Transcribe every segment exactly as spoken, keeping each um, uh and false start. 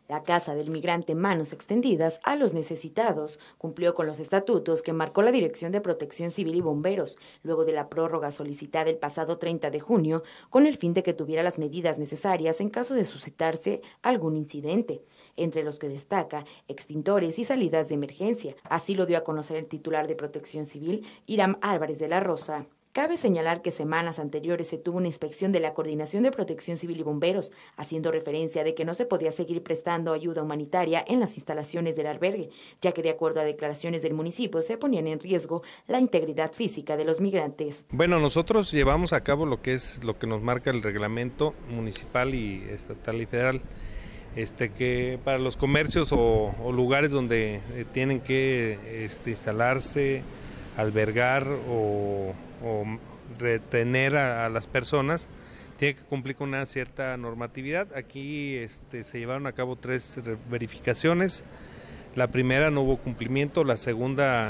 La Casa del Migrante Manos Extendidas a los Necesitados cumplió con los estatutos que marcó la Dirección de Protección Civil y Bomberos, luego de la prórroga solicitada el pasado treinta de junio, con el fin de que tuviera las medidas necesarias en caso de suscitarse algún incidente, entre los que destaca extintores y salidas de emergencia. Así lo dio a conocer el titular de Protección Civil, Iram Álvarez de la Rosa. Cabe señalar que semanas anteriores se tuvo una inspección de la Coordinación de Protección Civil y Bomberos, haciendo referencia de que no se podía seguir prestando ayuda humanitaria en las instalaciones del albergue, ya que de acuerdo a declaraciones del municipio se ponían en riesgo la integridad física de los migrantes. Bueno, nosotros llevamos a cabo lo que es lo que nos marca el reglamento municipal y estatal y federal. Este, que para los comercios o, o lugares donde eh, tienen que este, instalarse, albergar o, o retener a, a las personas, tiene que cumplir con una cierta normatividad. Aquí este, se llevaron a cabo tres verificaciones. La primera no hubo cumplimiento, la segunda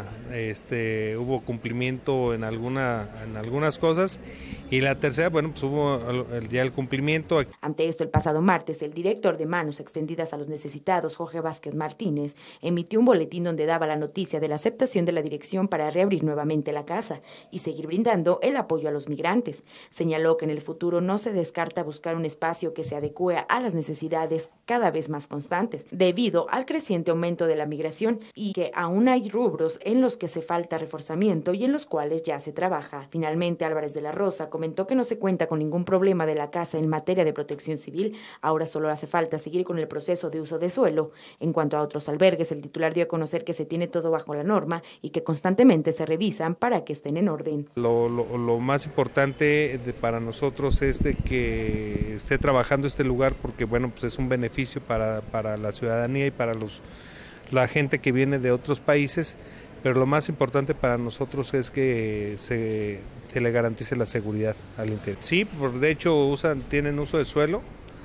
este, hubo cumplimiento en, alguna, en algunas cosas y la tercera, bueno, pues hubo ya el cumplimiento. Ante esto, el pasado martes, el director de Manos Extendidas a los Necesitados, Jorge Vázquez Martínez, emitió un boletín donde daba la noticia de la aceptación de la dirección para reabrir nuevamente la casa y seguir brindando el apoyo a los migrantes. Señaló que en el futuro no se descarta buscar un espacio que se adecue a las necesidades cada vez más constantes, debido al creciente aumento de la migración y que aún hay rubros en los que se falta reforzamiento y en los cuales ya se trabaja. Finalmente, Álvarez de la Rosa comentó que no se cuenta con ningún problema de la casa en materia de protección civil, ahora solo hace falta seguir con el proceso de uso de suelo. En cuanto a otros albergues, el titular dio a conocer que se tiene todo bajo la norma y que constantemente se revisan para que estén en orden. Lo, lo, lo más importante de, para nosotros es de que esté trabajando este lugar porque bueno, pues es un beneficio para, para la ciudadanía y para los la gente que viene de otros países, pero lo más importante para nosotros es que se, se le garantice la seguridad al interior. Sí, por, de hecho usan, tienen uso de suelo,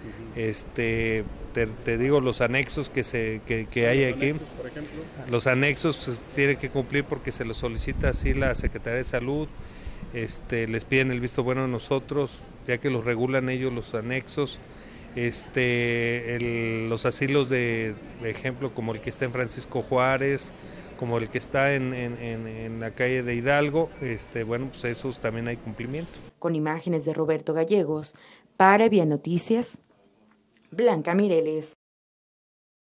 este, te, te digo los anexos que, se, que, que hay aquí, los anexos tienen que cumplir porque se los solicita así la Secretaría de Salud, este, les piden el visto bueno a nosotros, ya que los regulan ellos los anexos. Este, el, los asilos de, de ejemplo como el que está en Francisco Juárez, como el que está en, en, en, en la calle de Hidalgo, este, bueno, pues esos también hay cumplimiento. Con imágenes de Roberto Gallegos, para Vía Noticias, Blanca Mireles.